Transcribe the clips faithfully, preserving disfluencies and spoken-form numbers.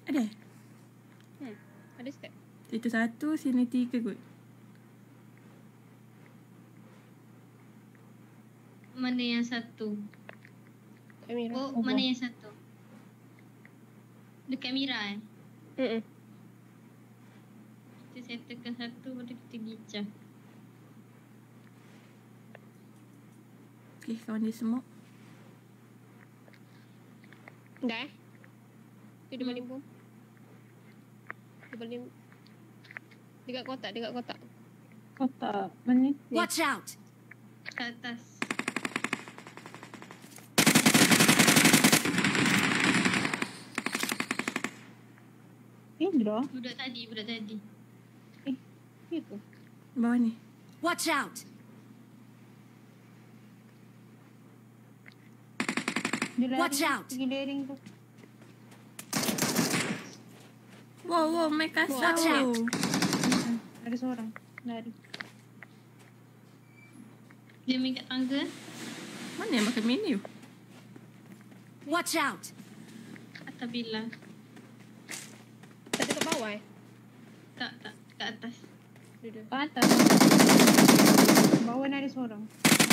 Ada? Hmm. Ada step. Situ satu, sini tiga kot. Mana yang satu? Amira. Oh, mana yang satu? Dekat Mira eh? Hmm. Kita settlekan satu, baru kita gicah. Okay, kawan dia semua. Dah eh? Tu dia Hmm. balik bom. Dia balik dekat kotak, dekat kotak. Kotak. Mana ni? Watch out! Kat atas. Indra? Budak tadi, budak tadi. Eh, itu. Bawah ni. Watch out! Dia lari. Watch out. Pergi daring tu. Wow, wow, main kasar. Watch out. Hmm. Ada seorang. Lari. Dia main kat tangga. Mana yang makan menu? Watch out! Atas bila. Tak dekat bawah eh? Tak, tak. Kat atas. Duduk. Ke atas. Bawah ni ada seorang.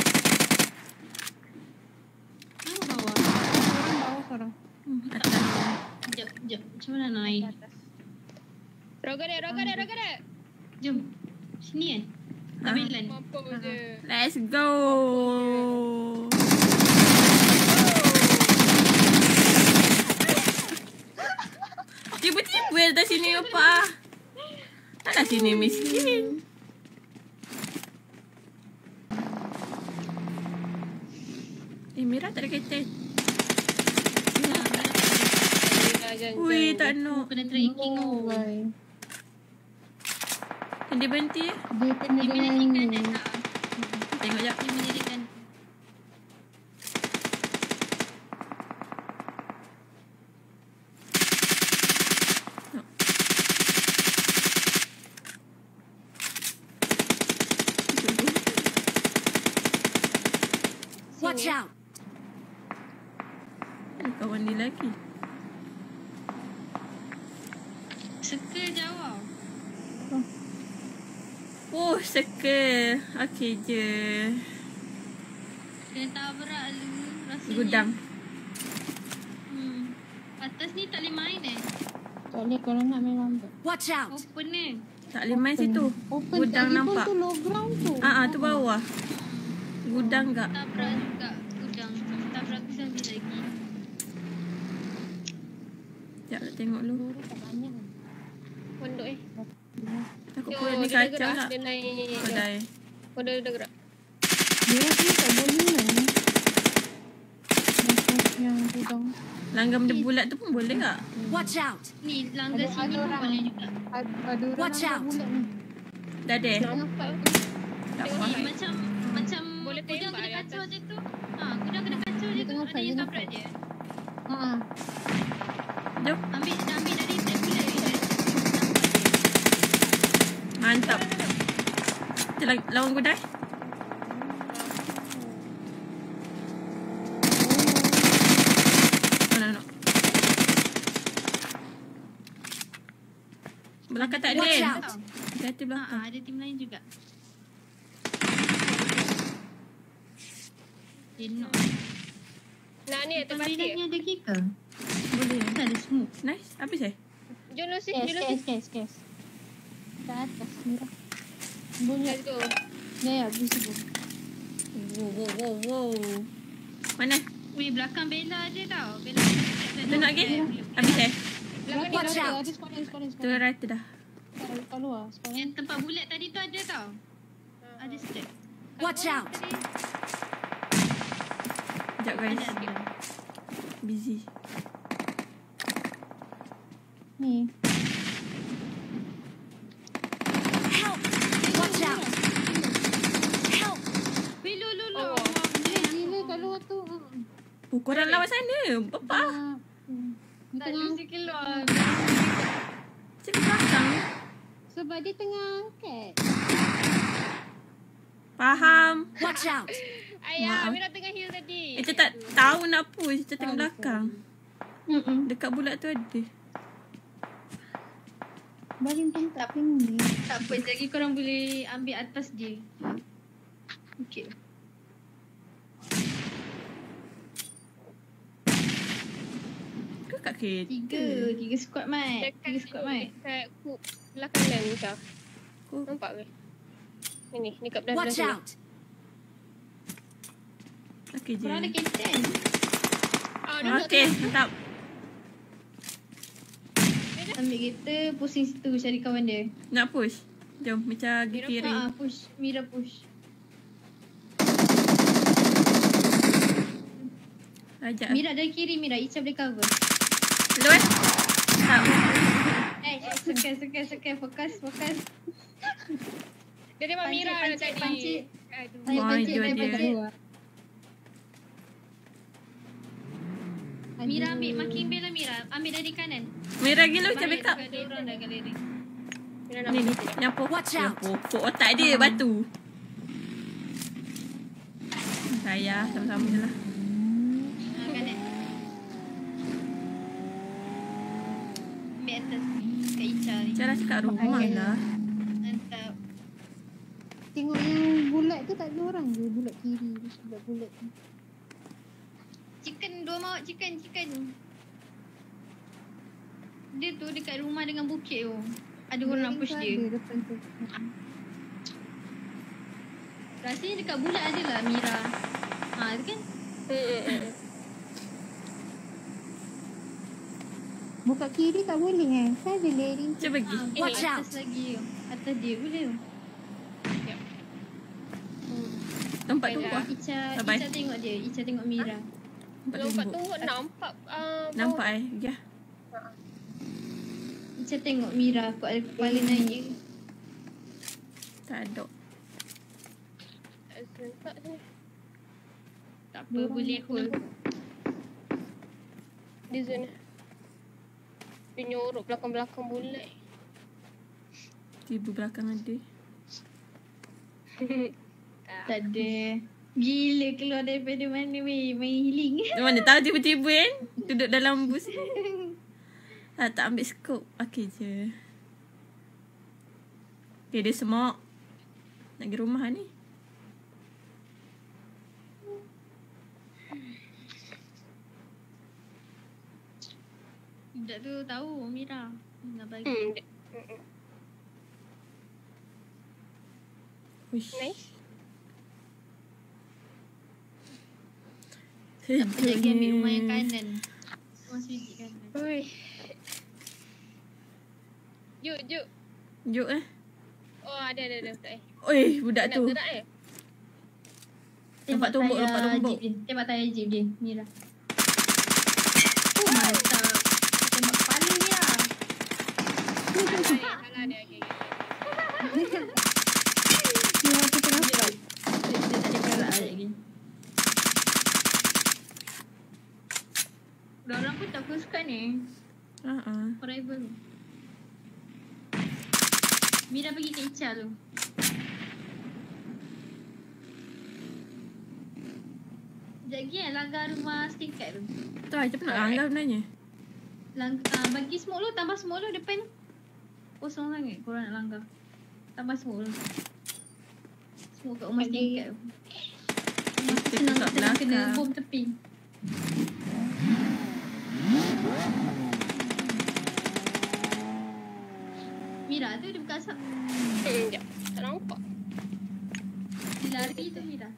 Oh, bawah. Seorang bawah seorang. Hmm, atas. Sekejap, sekejap. Macam mana nak naik? Ke atas. Roga dia, roga dia, roga dia. Jom. Sini eh? Ha. Tabilan. Mampu je. Let's go. Tiba-tiba datang sini apa? Taklah sini miskin. Eh, Mira tak ada kereta. Ui, tak nak. Kena tracking Oh, oh. bye. Dia berhenti ya. Dia kena Dia dengan menyediakan ni. dah. Tengok jap. Dia menyediakan. Watch out! Eh, kawan dia lagi. Circle jauh. Oh, circle. Okey je. Kena tabrak dulu rasanya. Gudang. Hmm. Atas ni tak boleh main eh. Tak boleh kalau nak main lambat. Watch out! Open eh. Tak boleh main situ. Open Gudang tadi nampak. pun tu low ground tu. Ah, ah, tu bawah. Gudang tak? Tabrak juga gudang. Tabrak gudang dia lagi. Sekejap nak tengok dulu. Peluru tak banyak. Pondok eh. Takut Yo, pun ni dia dah kacau gerak. tak? Dia naik. Kedai. Oh, dia dah gerak. Dia rasa tak boleh main. Macam yang gudang. Langgam dia bulat tu pun boleh tak? Watch out! Ni langgar Ada- sini ada pun orang. boleh juga. Ada, ada orang Watch nampak out. bulat ni. Dah ada? eh? Nampak. Tak Tengok faham. Ni macam macam Boleh gudang tembak kena di kacau atas. je tu. Ha, gudang kena kacau je Dia tu. tengah Ada fight, yang dia tabrak dia. Ha. Jom. Ambil dah ambil dari tag bulat dia. Mantap. Kita la- lawan gudang. Mana nak? Belakang tak ada. Watch out. Hati-hati Ha, belakang. ada tim lain juga. Tengok. Nak ni, Depan terpati. bilang ni ada kicker. Boleh. Tak ada smoke. Nice. Habis eh? Jom Lucy, Kes, jom kes, Lucy. kes, kes. Kat atas. Mira. Bunyi. Let's go. Ya, ya, visible. Wow, wow, wow, wow. Mana? Weh, belakang Bella ada tau. Bella ada. Tu nak lagi? Habis eh? Belakang Watch dia. out. Ada spawn, spawn, Tu spawn. rata dah. Kat luar, spawn. Yang tempat bulat tadi tu ada tau. Ada step. Watch out! Sekejap guys. Ada, ada. Busy. Ni. Help! Watch out! Help! Weh, lu, lu, lu. Oh. Eh, gila kat luar tu. Oh, korang lawat sana. Bapa. Ah. Hmm. Dia Tak tengah, Lucy keluar. Cakap belakang. sebab dia tengah angkat. Faham. Watch out! Ayah, Maaf. Amira tengah heal tadi. Kita tak tahu nak push. Kita tengok belakang. Mm-mm. Dekat bulat tu ada. Balim pun tak tinggi. Tak apa, lagi korang boleh ambil atas dia. Okay. Ke kat kereta? Tiga. Tiga squad mat. Tiga squad mat. Dekat ku belah kanan Musa. Oh. Nampak ke? Ni, ni kat belah Watch sini. out! Okey je. Korang ada captain. Ah, duduk Okey, tu. mantap. Ambil kereta, pusing situ cari kawan dia. Nak push? Jom, Mira pergi kiri. Ha, push. Mira push. Ajak. Mira dari kiri, Mira. Ica boleh cover. Hello eh? Tak. Eh, eh, sekai, sekai, sekai. Fokus, fokus. Dia memang Pancit, Mira dah pancit, tadi. pancit. Aduh. Saya Wah, pancit, itu saya dia. pancit. Mira ambil makin bel lah Mira. Ambil dari kanan. Mira gila macam Bahaya backup. dekat dia orang dah galeri. Mira nak Ni ni, pancit. nyapu. Watch out. Nyapu. Pok otak dia batu. Saya sama-sama je lah. Ha, kanan. Ambil atas ni. Kat Ica ni. Cara cakap rumah lah. Mantap. Tengok yang bulat tu tak ada orang je. Bulat kiri. Bulat bulat tu. Chicken, dua mawak chicken, chicken. Dia tu dekat rumah dengan bukit tu. Ada orang nak push dia. Ada depan tu. Rasanya dekat bulat ada lah Mira. Ha, tu kan? Hmm, hmm, hmm. Buka kiri tak boleh eh. Kan ada layering. Jom pergi. Ha, Watch atas out. lagi tu. Atas dia boleh tu. Tempat tu Baiklah. buah. Ica, Bye-bye. Ica tengok dia. Ica tengok Mira. Tempat Lompat tunggu. tu nampak ah, bawah. Nampak eh? Ya. Ica tengok Mira. Kepala, kepala naik. Tak ada. Tak serentak sini. Tak apa, boleh hold. Dia zone. Dia nyorok belakang-belakang bulat. Tiba belakang ada. Tak ada. Gila keluar daripada mana weh. Main healing. Mana tahu tiba-tiba kan? Duduk dalam bus. Ah, tak ambil scope. Okey je. Okay, dia semok. Nak pergi rumah ni. Budak tu tahu Mira. Nak bagi. Hmm. dia- hmm, hmm. Uish. Nice. Tak apa lagi ambil rumah yang kanan. Rumah sudut kanan. Ui. Juk, juk. Juk eh. Oh, ada, ada, ada. Tak eh. Oi, budak Nak tu. gerak eh? Nampak tumbuk, tayar nampak tumbuk. jeep dia. Tembak tayar jeep dia. Mira. Oh, mantap. Tembak kepala dia. Salah dia, salah dia. Okay, okay. Dia aku tengah Dia, dia, dia tak ada gerak lagi. Orang pun tak full squad ni. Ha ah. Forever. Mira pergi ke Ica tu. Sekejap lagi kan langgar rumah setingkat tu. Tu aja pun nak langgar sebenarnya. Lang, uh, bagi smoke lu, tambah smoke lu depan. Kosong sangat korang nak langgar. Tambah smoke lu. Smoke kat rumah setingkat tu. Masa Kita senang kat senang kena belakang. bom tepi. Mira tu dia buka asap. Hmm, sekejap. Tak nampak. Dia lari tu Mira.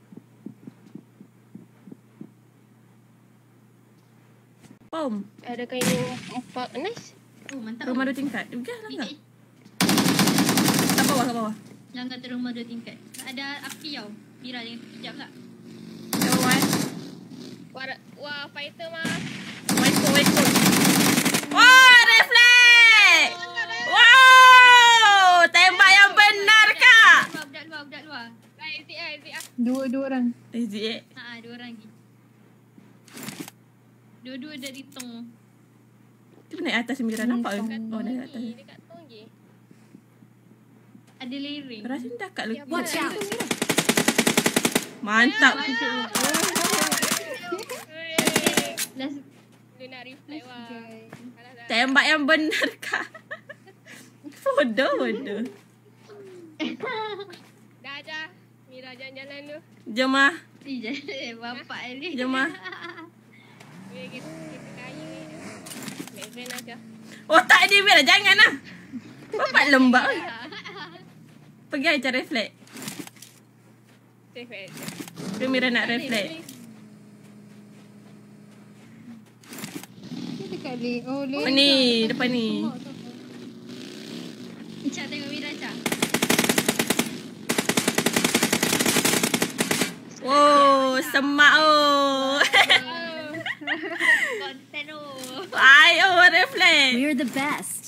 Pom. Ada kayu empat. Nice. Oh mantap. Rumah dua tingkat. Pergi lah Ni langgar. kat- Kat bawah, kat bawah. Langgar tu rumah dua tingkat. Ada api tau. Mira jangan kejap pula. Kat bawah eh. Wah, wah fighter mah. Waikut, waikut. Wah, reflect! Wow! Tembak yang benar, Kak! Budak luar, budak luar. Lah, exit ah, exit ah. Dua dua orang. Eh, Zik eh. Ha, dua orang lagi. Dua-dua dari tong. Tu naik atas Mira nampak ke? Oh, naik atas. Ni dekat tong je. Ada lereng. Rasa ni dekat lu. Watch out! Mantap. Last Dia nak reflect wah. Alah, dah. Tembak yang benar, Kak. Bodoh, bodoh. Dah dah. Mira jalan-jalan tu. Jom ah. Ih, jadi bapak ni. Jom ah. Kita kita kaya je. Make friend aja. Otak dia Mira, jangan lah. Bapak lembab. Pergi aja reflect. Safe aja. Ke Mira nak reflect. Dia dekat le. Oh, le. Oh ni, depan ni. Cak tengok Mira, Cak. Oh, semak oh. Konten tu. Ay, oh reflect. We're the best.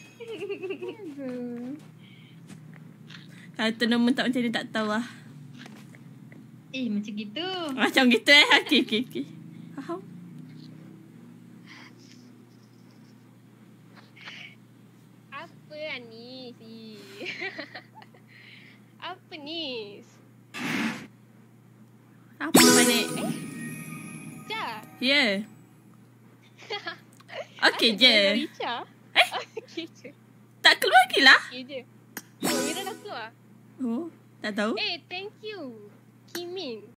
Kalau tournament tak macam ni tak tahu lah. Eh, macam gitu. Macam gitu eh. Okey, okey, okey. Faham? Apa lah ni si? Apa ni? Apa panik? Cha. Ya. Okey je. Richa. Eh? Okey je. Tak keluar lagi lah. Okey je. Oh, Mira dah keluar. Oh, tak tahu. Eh, thank you. Kimin.